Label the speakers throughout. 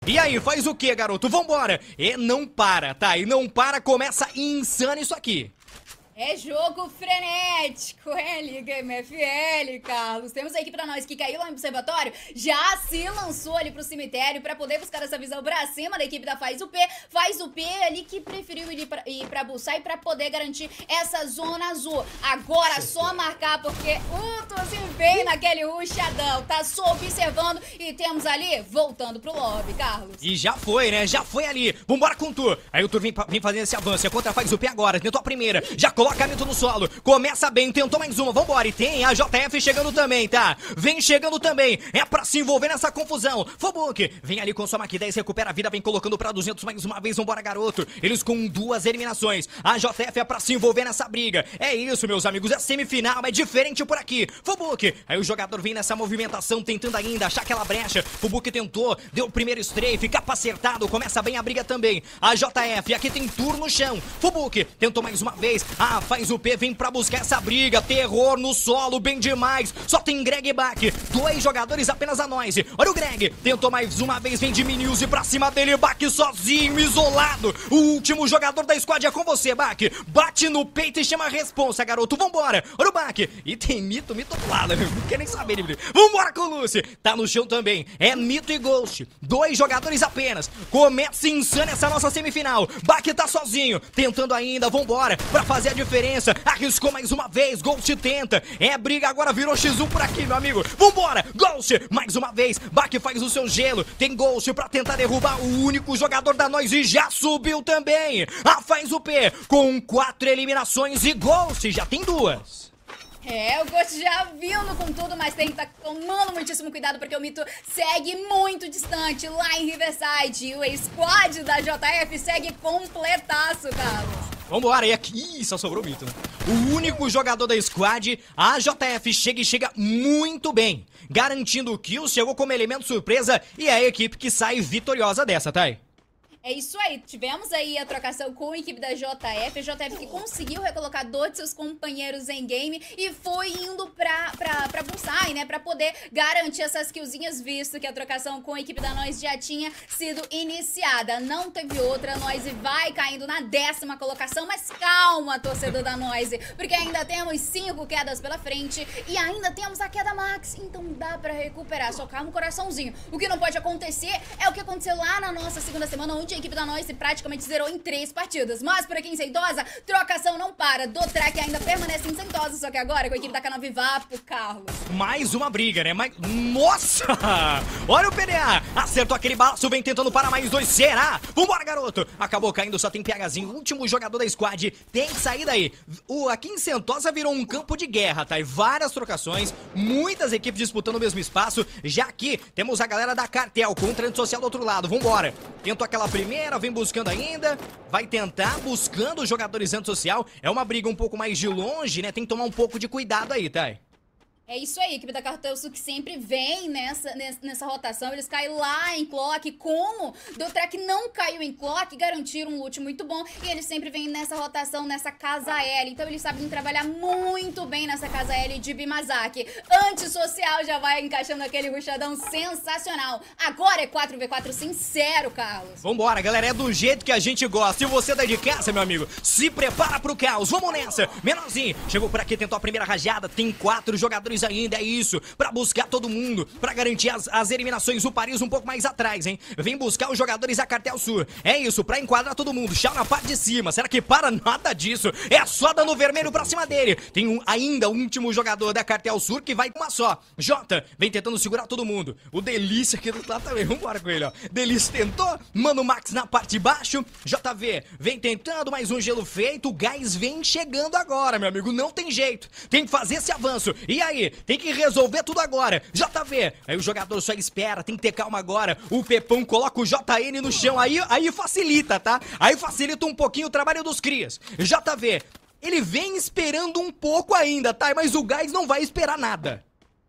Speaker 1: E aí, faz o que, garoto? Vambora! E não para, tá? E não para, começa insano isso aqui.
Speaker 2: É jogo frenético, é Liga MFL, Carlos. Temos a equipe da nós que caiu lá no observatório, já se lançou ali pro cemitério pra poder buscar essa visão pra cima da equipe da Faz o P. Faz o P ali que preferiu ir pra Bussai pra poder garantir essa zona azul. Agora só marcar porque o Tuzinho vem naquele rushadão, tá só observando e temos ali voltando pro lobby, Carlos.
Speaker 1: E já foi, né? Já foi ali. Vambora com o Tur. Aí o Tur vem fazendo esse avanço. É contra Faz o P agora. Tentou a primeira. Já coloca a Mito no solo. Começa bem. Tentou mais uma. Vambora. E tem a JF chegando também, tá? Vem chegando também. É pra se envolver nessa confusão. Fobuk vem ali com sua Mach 10. Recupera a vida. Vem colocando pra 200 mais uma vez. Vambora, garoto. Eles com 2 eliminações. A JF é pra se envolver nessa briga. É isso, meus amigos. É semifinal. É diferente por aqui. Fobuk. Aí o jogador vem nessa movimentação. Tentando ainda achar aquela brecha. Fobuk tentou. Deu o primeiro strafe. Capa acertado. Começa bem a briga também. A JF. Aqui tem Tur no chão. Fobuk tentou mais uma vez. Faz o P, vem pra buscar essa briga. Terror no solo, bem demais. Só tem Greg e Bach. 2 jogadores apenas a Noise. Olha o Greg. Tentou mais uma vez, vem de Miniuse pra cima dele. Bach sozinho, isolado. O último jogador da squad é com você, Bach. Bate no peito e chama a responsa, garoto. Vambora. Olha o Bach. E tem Mito do lado. Não quer nem saber, ele. Vambora com o Lucy. Tá no chão também. É Mito e Ghost. 2 jogadores apenas. Começa insana essa nossa semifinal. Bach tá sozinho. Tentando ainda. Vambora. Pra fazer a diferença, arriscou mais uma vez, Ghost tenta, é briga agora, virou X1 por aqui, meu amigo, vambora, Ghost, mais uma vez, Bach faz o seu gelo, tem Ghost pra tentar derrubar o único jogador da Noise e já subiu também, Faz o P, com 4 eliminações e Ghost já tem 2.
Speaker 2: É, o Ghost já vindo com tudo, mas tem que estar tomando muitíssimo cuidado porque o Mito segue muito distante lá em Riverside. E o squad da JF segue completaço, Carlos.
Speaker 1: Vambora, e aqui só sobrou o Mito, né? O único jogador da squad, a JF chega e chega muito bem, garantindo o kill, chegou como elemento surpresa e é a equipe que sai vitoriosa dessa, Thay.
Speaker 2: É isso aí, tivemos aí a trocação com a equipe da JF, a JF que conseguiu recolocar 2 de seus companheiros em game e foi indo pra Bullseye, né, pra poder garantir essas killzinhas, visto que a trocação com a equipe da Noise já tinha sido iniciada. Não teve outra, a Noise vai caindo na 10ª colocação, mas calma, torcedor da Noise, porque ainda temos 5 quedas pela frente e ainda temos a queda max, então dá pra recuperar, só calma o coraçãozinho. O que não pode acontecer é o que aconteceu lá na nossa segunda semana, onde a equipe da Noise praticamente zerou em 3 partidas. Mas por aqui em Sentosa, trocação não para. Dotrak ainda permanece em Sentosa, só que agora com a equipe da K9 Vapo, Carlos.
Speaker 1: Mais uma briga, né? Nossa! Olha o PDA! Acertou aquele balaço, vem tentando parar mais 2. Será? Vambora, garoto! Acabou caindo, só tem PHzinho. Último jogador da squad. Tem que sair daí. Aqui em Sentosa virou um campo de guerra, tá? E várias trocações, muitas equipes disputando o mesmo espaço. Já aqui temos a galera da Cartel com o trânsito social do outro lado. Vambora! Tentou aquela primeira, vem buscando ainda, vai tentar buscando os jogadores antissocial, é uma briga um pouco mais de longe, né, tem que tomar um pouco de cuidado aí, Thay.
Speaker 2: É isso aí, a equipe da Cartel Sul que sempre vem nessa rotação, eles caem lá em Clock, como Dotrak não caiu em Clock, garantiram um loot muito bom, e eles sempre vêm nessa rotação, nessa casa L, então eles sabem trabalhar muito bem nessa casa L de Bimazaki. Antissocial já vai encaixando aquele rushadão sensacional, agora é 4v4 sincero, Carlos.
Speaker 1: Vambora, galera, é do jeito que a gente gosta, e você daí de casa, meu amigo, se prepara pro caos, vamos nessa, menorzinho, chegou por aqui, tentou a primeira rajada, tem 4 jogadores ainda, é isso, pra buscar todo mundo, pra garantir as eliminações, o Paris um pouco mais atrás, hein, vem buscar os jogadores da Cartel Sur, é isso, pra enquadrar todo mundo, Chá na parte de cima, será que para? Nada disso, é só dando vermelho pra cima dele, tem ainda o último jogador da Cartel Sur que vai com uma só, Jota, vem tentando segurar todo mundo, o Delícia aqui do lado também, vambora com ele, ó, Delícia tentou, Mano Max na parte de baixo, JV vem tentando, mais um gelo feito, o gás vem chegando agora, meu amigo, não tem jeito, tem que fazer esse avanço, e aí, tem que resolver tudo agora. JV, aí o jogador só espera, tem que ter calma agora. O Pepão coloca o JN no chão, aí facilita, tá? Aí facilita um pouquinho o trabalho dos crias. JV, ele vem esperando um pouco ainda, tá? Mas o Gás não vai esperar nada.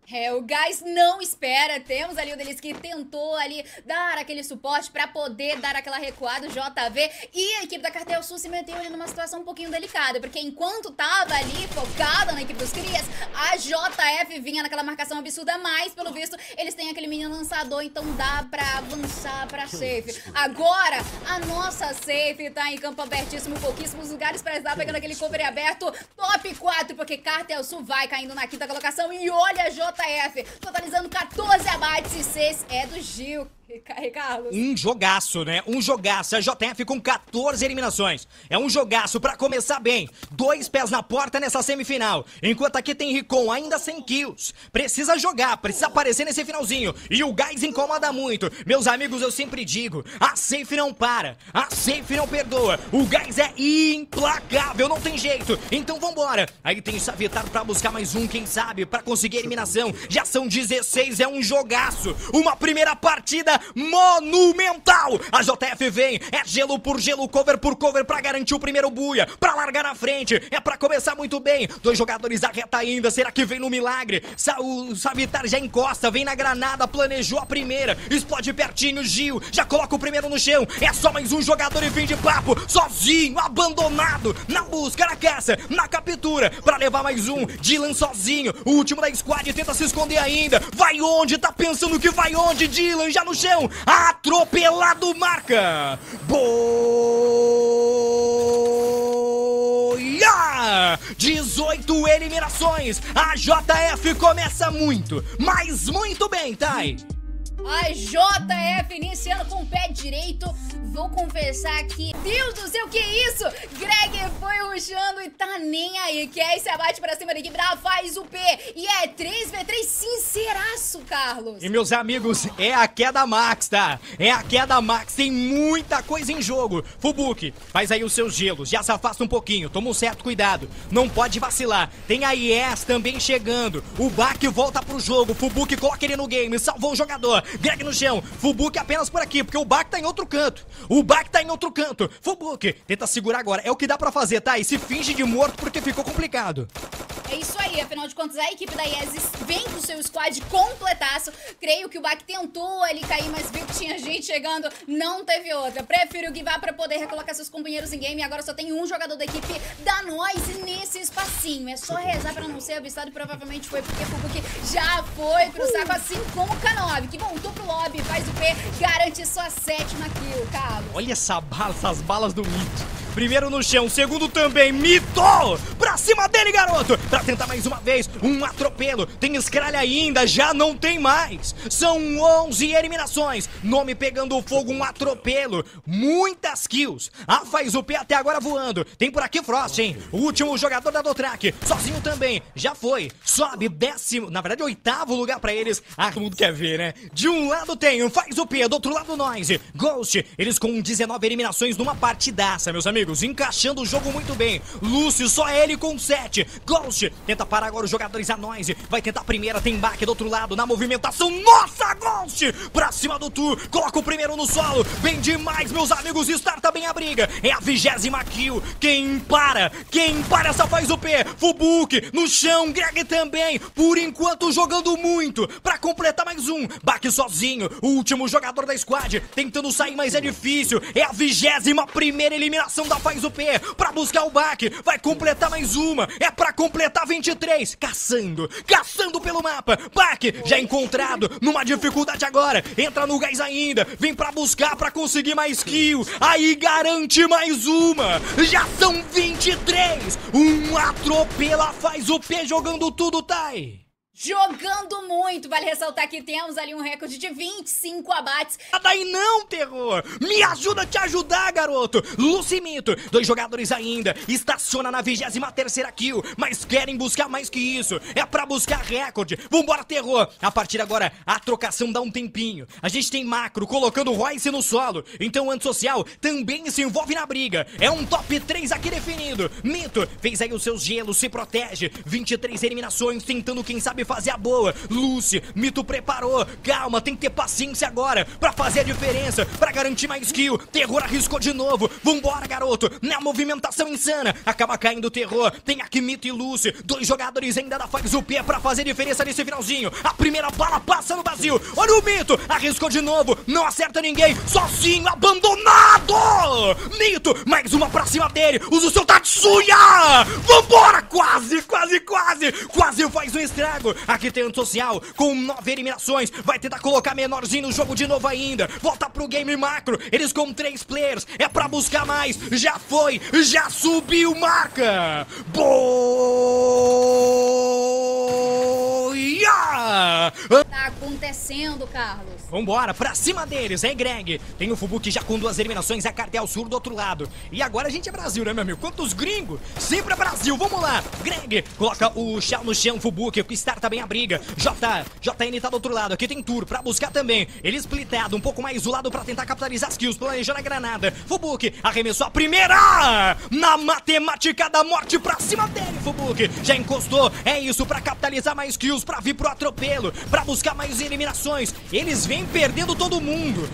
Speaker 2: O Gás não espera, temos ali o Delis que tentou ali dar aquele suporte pra poder dar aquela recuada, o JV, e a equipe da Cartel Sul se meteu ali numa situação um pouquinho delicada, porque enquanto tava ali focada na equipe dos Crias, a JF vinha naquela marcação absurda, mas pelo visto eles têm aquele mini lançador, então dá pra avançar pra safe. Agora, a nossa safe tá em campo abertíssimo, pouquíssimos lugares pra estar pegando aquele cover aberto, top 4, porque Cartel Sul vai caindo na quinta colocação, e olha a JF, totalizando 14 abates e 6 é do Gil. Carlos.
Speaker 1: Um jogaço, né? Um jogaço. A JF com 14 eliminações. É um jogaço pra começar bem. 2 pés na porta nessa semifinal. Enquanto aqui tem Ricon ainda sem kills. Precisa jogar, precisa aparecer nesse finalzinho. E o Gás incomoda muito. Meus amigos, eu sempre digo, a safe não para. A safe não perdoa. O Gás é implacável, não tem jeito. Então vambora. Aí tem o Savitar pra buscar mais um, quem sabe, pra conseguir a eliminação. Já são 16, é um jogaço. Uma primeira partida monumental. A JF vem, é gelo por gelo, cover por cover pra garantir o primeiro buia, pra largar na frente, é pra começar muito bem. 2 jogadores da reta ainda, será que vem no milagre? O Savitar já encosta, vem na granada, planejou a primeira, explode pertinho, Gil, já coloca o primeiro no chão, é só mais um jogador e fim de papo, sozinho, abandonado, na busca, na caça, na captura, pra levar mais um, Dylan sozinho, o último da squad tenta se esconder ainda, vai onde? Tá pensando que vai onde? Dylan já no chão, atropelado, marca! Boia! 18 eliminações! A JF começa muito, mas muito bem, Thay!
Speaker 2: A JF iniciando com o pé direito. Vou confessar que, Deus do céu, que isso? Greg foi rushando e tá nem aí. Quer esse abate pra cima da equipe da Faz o P. E é 3v3 sinceraço, Carlos.
Speaker 1: E meus amigos, é a queda max, tá? É a queda max, tem muita coisa em jogo. Fubuki, faz aí os seus gelos, já se afasta um pouquinho, toma um certo cuidado. Não pode vacilar. Tem a IES também chegando. O Bak volta pro jogo. Fubuki coloca ele no game, salvou o jogador. Greg no chão, Fubuki apenas por aqui, porque o Bak tá em outro canto. O Bak tá em outro canto. Fubuki tenta segurar agora, é o que dá pra fazer, tá? E se finge de morto porque ficou complicado.
Speaker 2: É isso aí, afinal de contas a equipe da IES vem com o seu squad completaço. Creio que o Bak tentou ali cair, mas viu que tinha gente chegando, não teve outra. Prefiro guivar pra poder recolocar seus companheiros em game. Agora só tem um jogador da equipe da Noise nesse espacinho. É só rezar pra não ser avistado, provavelmente foi porque o Fubuki já foi pro saco, assim como o K9, que voltou pro lobby, faz o P, garante sua 7ª kill, Carlos.
Speaker 1: Olha essa bala, essas balas do Mito. Primeiro no chão, segundo também, Mito! Pra cima dele, garoto! Pra tentar mais uma vez, um atropelo. Tem escralha ainda, já não tem mais. São 11 eliminações. Nome pegando fogo, um atropelo. Muitas kills. A Faz o P até agora voando. Tem por aqui Frost, hein? O último jogador da Dotrak. Sozinho também, já foi. Sobe 10º, na verdade 8º lugar pra eles. Ah, todo mundo quer ver, né? De um lado tem o Faz o P, do outro lado Noise. Ghost, eles com 19 eliminações numa partidaça, meus amigos. Encaixando o jogo muito bem. Lúcio, só ele com 7. Ghost tenta parar agora os jogadores da Noise. Vai tentar a primeira, tem Bak do outro lado na movimentação. Nossa, Ghost! Pra cima do Tu, coloca o primeiro no solo. Bem demais, meus amigos, starta bem a briga. É a 20ª kill. Quem para essa Faz o P. Fubuki no chão, Greg também. Por enquanto jogando muito. Pra completar mais um. Bak sozinho, o último jogador da squad. Tentando sair, mas é difícil. É a 21ª eliminação da Faz o P, pra buscar o Bak, vai completar mais uma, é pra completar 23, caçando pelo mapa, Bak já encontrado, numa dificuldade agora, entra no gás ainda, vem pra buscar, pra conseguir mais kill, aí garante mais uma, já são 23, um atropela Faz o P jogando tudo, Thay.
Speaker 2: Jogando muito, vale ressaltar que temos ali um recorde de 25 abates.
Speaker 1: Daí não, Terror! Me ajuda a te ajudar, garoto! Lucimito, 2 jogadores ainda, estaciona na 23ª kill, mas querem buscar mais que isso, é pra buscar recorde. Vambora, Terror! A partir de agora, a trocação dá um tempinho. A gente tem Macro colocando o Royce no solo, então o Antissocial também se envolve na briga. É um top 3 aqui definido. Mito fez aí os seus gelos, se protege. 23 eliminações, tentando, quem sabe, fazer a boa. Lucy, Mito preparou. Calma, tem que ter paciência agora pra fazer a diferença, pra garantir mais kill. Terror arriscou de novo. Vambora, garoto. Na movimentação insana. Acaba caindo o Terror. Tem aqui Mito e Lucy. 2 jogadores ainda da Faz o P pra fazer diferença nesse finalzinho. A primeira bala passa no vazio. Olha o Mito. Arriscou de novo. Não acerta ninguém. Sozinho, abandonado. Mito, mais uma pra cima dele. Usa o seu Tatsuya. Vambora. Quase faz um estrago. Aqui tem um social com 9 eliminações. Vai tentar colocar menorzinho no jogo de novo ainda. Volta pro game macro. Eles com 3 players. É pra buscar mais. Já foi. Já subiu marca. Boia!
Speaker 2: Tá acontecendo, Carlos.
Speaker 1: Vambora, pra cima deles, hein, Greg? Tem o Fubuki já com 2 eliminações, a Cartel Sur do outro lado. E agora a gente é Brasil, né, meu amigo? Quantos gringos? Sempre é Brasil, vamos lá. Greg, coloca o Shao no chão, Fubuki, o Star também a briga. JN tá do outro lado, aqui tem Tour pra buscar também. Ele splitado, um pouco mais isolado pra tentar capitalizar as kills, planejando a granada. Fubuki arremessou a primeira! Na matemática da morte pra cima dele, Fubuki. Já encostou, é isso, pra capitalizar mais kills, pra vir pro atropelo, pra buscar mais eliminações. Eles vêm perdendo todo mundo,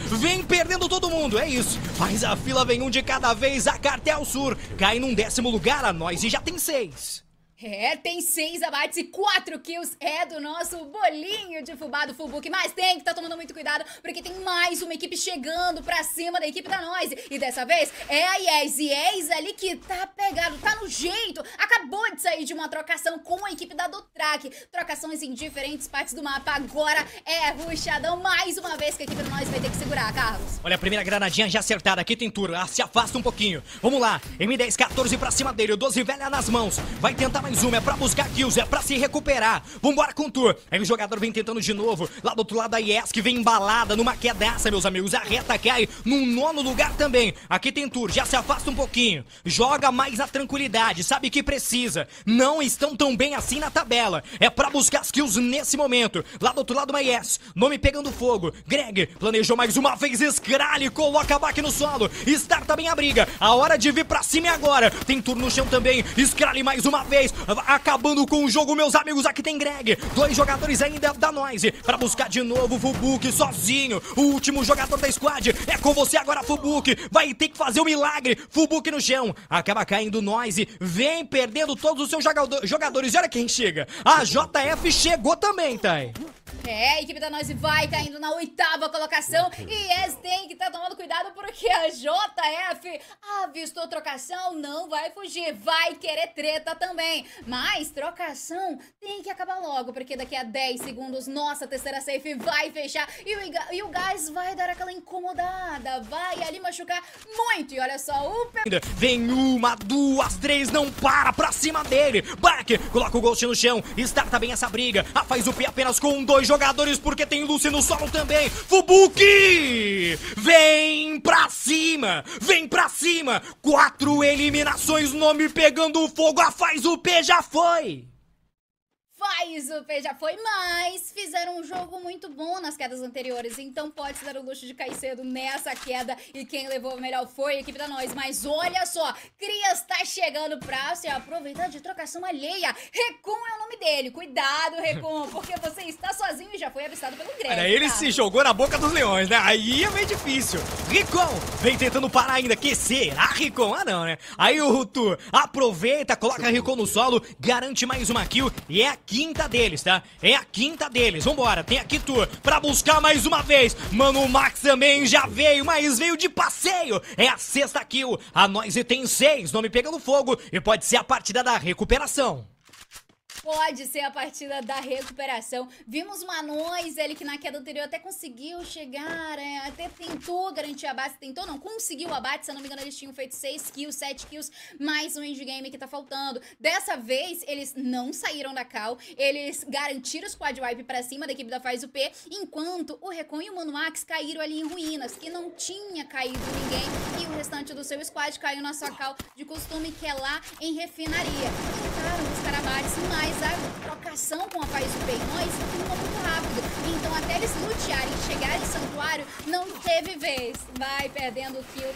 Speaker 1: é isso. Mas a fila vem um de cada vez, a Cartel Sur cai num 10º lugar, a Noise já tem 6.
Speaker 2: É, tem 6 abates e 4 kills. É do nosso bolinho de fubá do Fubuki. Mas tem que estar tomando muito cuidado, porque tem mais uma equipe chegando pra cima da equipe da Noise. E dessa vez é a Yes. Yes ali que tá pegado, tá no jeito. Acabou de sair de uma trocação com a equipe da Dothraki. Trocações em diferentes partes do mapa. Agora é rushadão mais uma vez que a equipe da Noise vai ter que segurar, Carlos.
Speaker 1: Olha a primeira granadinha já acertada. Aqui tem Tour, se afasta um pouquinho. Vamos lá, M10, 14 pra cima dele. O 12 velha nas mãos. Vai tentar mais uma, é pra buscar kills, é pra se recuperar. Vambora com o Tour. Aí o jogador vem tentando de novo. Lá do outro lado a Yes que vem embalada numa quedaça, meus amigos. A reta cai num 9º lugar também. Aqui tem Tour, já se afasta um pouquinho. Joga mais na tranquilidade, sabe que precisa. Não estão tão bem assim na tabela. É pra buscar as kills nesse momento. Lá do outro lado uma Yes, nome pegando fogo. Greg planejou mais uma vez. Skrally coloca a back no solo. Star também a briga. A hora de vir pra cima é agora. Tem Tour no chão também. Skrally mais uma vez. Acabando com o jogo, meus amigos. Aqui tem Greg. 2 jogadores ainda da Noise. Pra buscar de novo o Fubuki sozinho. O último jogador da squad. É com você agora, Fubuki. Vai ter que fazer um milagre. Fubuki no chão. Acaba caindo Noise. Vem perdendo todos os seus jogadores. E olha quem chega. A JF chegou também, Thay.
Speaker 2: É, a equipe da Noise vai caindo na 8ª colocação. E Yes tem que estar tomando cuidado, porque a JF avistou trocação, não vai fugir, vai querer treta também. Mas trocação tem que acabar logo, porque daqui a 10 segundos nossa terceira safe vai fechar e o gás vai dar aquela incomodada, vai ali machucar muito. E olha só,
Speaker 1: vem 1, 2, 3, não para pra cima dele. Back, coloca o Ghost no chão. Starta bem essa briga. Faz o P apenas com 2 jogadores, porque tem Lucy no solo também. Fubuki! Vem pra cima! 4 eliminações, nome pegando fogo. A Faz o P já foi!
Speaker 2: Faz o P já foi, mas fizeram um jogo muito bom nas quedas anteriores, então pode se dar o luxo de cair cedo nessa queda, e quem levou melhor foi a equipe da Noise. Mas olha só, Crias tá chegando pra se aproveitar de trocação alheia. Recon é o nome dele, cuidado, Recon, porque você está sozinho e já foi avistado pelo Greg.
Speaker 1: Ele se jogou na boca dos leões, né? Aí é meio difícil. Recon vem tentando parar ainda, que será, Recon? Ah não, né? Aí o Rutu aproveita, coloca Recon no solo, garante mais uma kill, e é a 5ª deles, tá? É a 5ª deles. Vambora, tem aqui Tour pra buscar mais uma vez. Mano, o Max também já veio, mas veio de passeio. É a 6ª kill. A Noise tem 6, nome pegando fogo, e pode ser a partida da recuperação.
Speaker 2: Pode ser a partida da recuperação. Vimos uma Noise, ele que na queda anterior até conseguiu chegar, até tentou garantir abate, conseguiu o abate, se eu não me engano eles tinham feito 6 kills, 7 kills, mais um endgame que tá faltando. Dessa vez, eles não saíram da cal, eles garantiram o squad wipe pra cima da equipe da Faz o P, enquanto o Recon e o Mano Max caíram ali em ruínas, que não tinha caído ninguém, e o restante do seu squad caiu na sua cal de costume, que é lá em refinaria. Tentaram buscar abates, mas a trocação proteção com a Faz Super e Nós ficou muito rápido. Então até eles lutearem e chegarem em Santuário, não teve vez. Vai perdendo o kill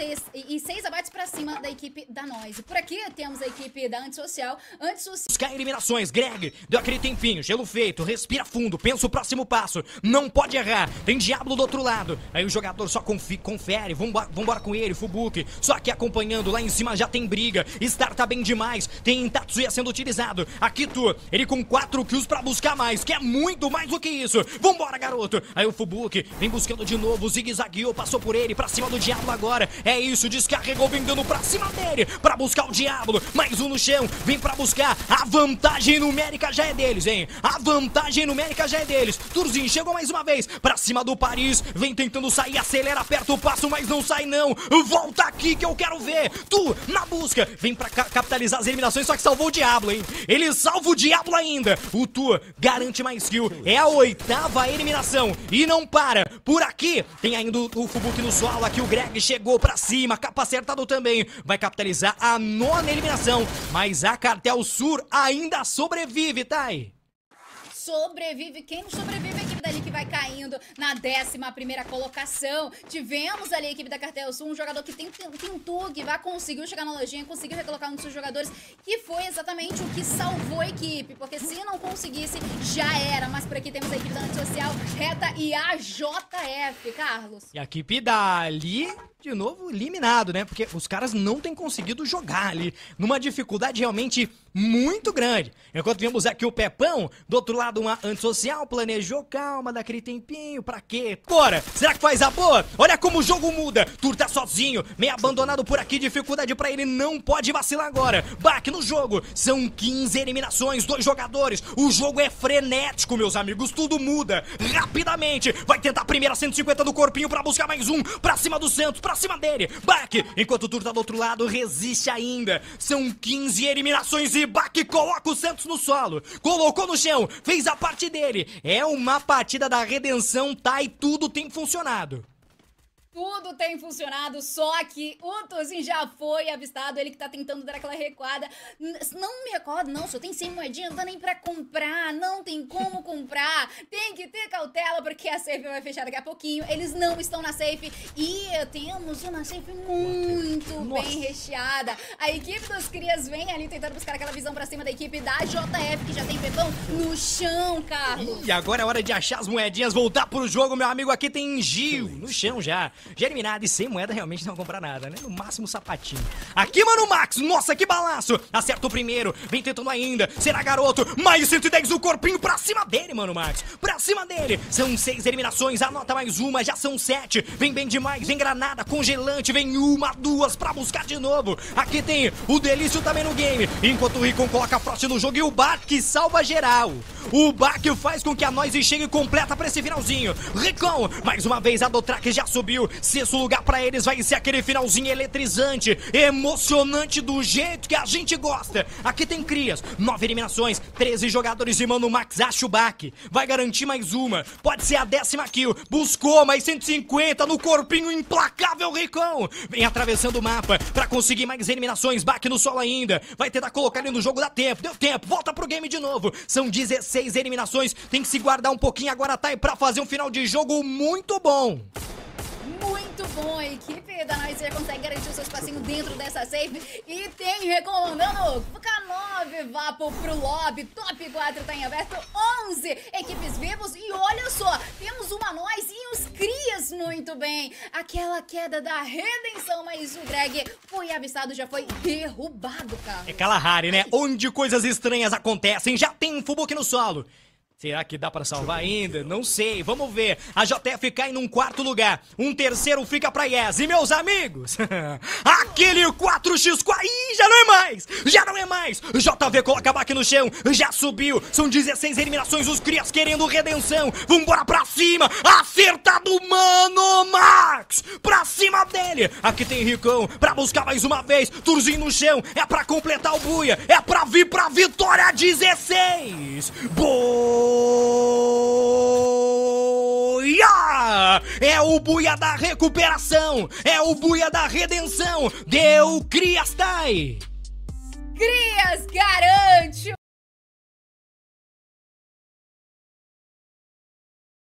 Speaker 2: e 6 abates pra cima da equipe da Noise. Por aqui temos a equipe da Antissocial.
Speaker 1: Buscar eliminações, Greg, deu aquele tempinho, gelo feito, respira fundo, pensa o próximo passo, não pode errar, tem Diablo do outro lado, aí o jogador só confere, vambora com ele, Fubuki, só que acompanhando, lá em cima já tem briga, Star tá bem demais, tem Tatsuya sendo utilizado, aqui ele com 4 kills pra buscar mais, que é muito mais do que isso, vambora garoto, aí o Fubuki vem buscando de novo, zigue-zagueou, passou por ele, pra cima do Diablo agora, é isso, descarregou, vem dando pra cima dele, pra buscar o Diablo, mais um no chão, vem pra buscar, a vantagem numérica já é deles, hein, a vantagem numérica já é deles, Turzinho chegou mais uma vez, pra cima do Paris, vem tentando sair, acelera, aperta o passo, mas não sai não, volta aqui que eu quero ver, na busca, vem pra capitalizar as eliminações, só que salvou o Diablo, hein, ele salva o Diablo ainda, o garante mais kill, é a 8ª eliminação, e não para, por aqui, tem ainda o Fubuki no solo, aqui o Greg chegou pra cima, capa acertado também, vai capitalizar a 9ª eliminação, mas a Cartel Sur ainda sobrevive, Thay.
Speaker 2: Sobrevive, quem não sobrevive é a equipe dali que vai caindo na 11ª colocação. Tivemos ali a equipe da Cartel Sul, um jogador que tentou, que vai conseguir chegar na lojinha, conseguiu recolocar um dos seus jogadores, que foi exatamente o que salvou a equipe, porque se não conseguisse, já era. Mas por aqui temos a equipe da Antissocial, Reta e a JF, Carlos.
Speaker 1: E a equipe dali, de novo, eliminado, né? Porque os caras não têm conseguido jogar ali, numa dificuldade realmente muito grande. Enquanto vemos aqui o Pepão, do outro lado uma Antissocial, planejou, calma, daquele tempinho, pra quê? Bora! Será que faz a boa? Olha como o jogo muda, Tur tá sozinho, meio abandonado por aqui, dificuldade pra ele, não pode vacilar agora. Baque no jogo, são 15 eliminações, 2 jogadores, o jogo é frenético, meus amigos, tudo muda rapidamente. Vai tentar a primeira 150 do corpinho pra buscar mais um, pra cima do Santos, pra cima dele, Baque, enquanto o Tur tá do outro lado, resiste ainda, são 15 eliminações e Baque coloca o Santos no solo, colocou no chão, fez a parte dele, é uma partida da redenção, tá, e tudo tem funcionado.
Speaker 2: Tudo tem funcionado, só que o Turzinho já foi avistado, ele que tá tentando dar aquela recuada. Não me recordo, não, só tem 100 moedinhas, não dá nem pra comprar, não tem como comprar. Tem que ter cautela, porque a safe vai fechar daqui a pouquinho. Eles não estão na safe e temos uma safe muito bem recheada. A equipe dos Crias vem ali tentando buscar aquela visão pra cima da equipe da JF, que já tem Pepão no chão, Carlos.
Speaker 1: E agora é hora de achar as moedinhas, voltar pro jogo, meu amigo. Aqui tem Gil no chão já eliminado, e sem moeda realmente não vai comprar nada, né? No máximo sapatinho. Aqui, Mano Max, nossa, que balaço! Acerta o primeiro, vem tentando ainda, será garoto, mais 110 no corpinho, pra cima dele, Mano Max, pra cima dele. São 6 eliminações, anota mais uma, já são 7, vem bem demais, vem granada, congelante, vem 1, 2 pra buscar de novo. Aqui tem o Delício também no game, enquanto o Ricon coloca a Frost no jogo e o Baque salva geral. O Baque faz com que a Noise chegue completa pra esse finalzinho. Ricon, mais uma vez a Dotrack já subiu, 6º lugar pra eles, vai ser aquele finalzinho eletrizante, emocionante do jeito que a gente gosta. Aqui tem Crias, 9 eliminações, 13 jogadores e Mano Max acha o Baque, vai garantir mais uma, pode ser a 10ª kill, buscou mais 150 no corpinho implacável Ricon, vem atravessando o mapa pra conseguir mais eliminações, Baque no solo ainda, vai tentar colocar ele no jogo, dá tempo, deu tempo, volta pro game de novo, são 16 eliminações, tem que se guardar um pouquinho agora, tá, pra fazer um final de jogo muito bom.
Speaker 2: Muito bom, a equipe da Noise consegue garantir o seu espacinho dentro dessa safe e tem recomendando K9, Vapo pro lobby, top 4 tá em aberto, 11 equipes vivos e olha só, temos uma Noise e os Crias muito bem, aquela queda da redenção, mas o Greg foi avistado, já foi derrubado, cara.
Speaker 1: É Kalahari, né? Onde coisas estranhas acontecem, já tem um Fubuki no solo. Será que dá pra salvar ainda? Não sei, vamos ver. A JF cai num 4º lugar, um 3º fica pra Yes. E meus amigos, aquele 4x4, ih, já não é mais. JV coloca a Baque no chão, já subiu, são 16 eliminações, os Crias querendo redenção. Vambora pra cima, acertado, Mano Max, pra cima dele. Aqui tem Ricão, pra buscar mais uma vez, Turzinho no chão, é pra completar o buia, é pra vir pra vitória, 16. Boa! É o buia da recuperação, é o buia da redenção, deu Crias, Thay!
Speaker 2: Crias garante